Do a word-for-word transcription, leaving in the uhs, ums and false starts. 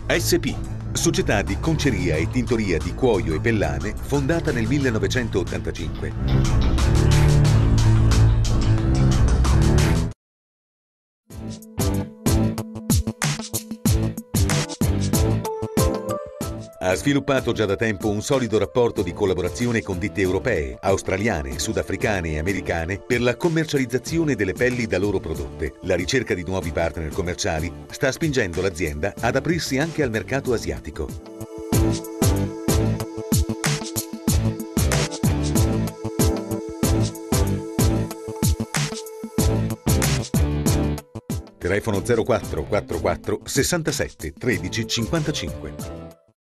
S P, società di conceria e tintoria di cuoio e pellame, fondata nel millenovecentottantacinque. Ha sviluppato già da tempo un solido rapporto di collaborazione con ditte europee, australiane, sudafricane e americane per la commercializzazione delle pelli da loro prodotte. La ricerca di nuovi partner commerciali sta spingendo l'azienda ad aprirsi anche al mercato asiatico. Telefono zero quattro quattro quattro sessantasette tredici cinquantacinque.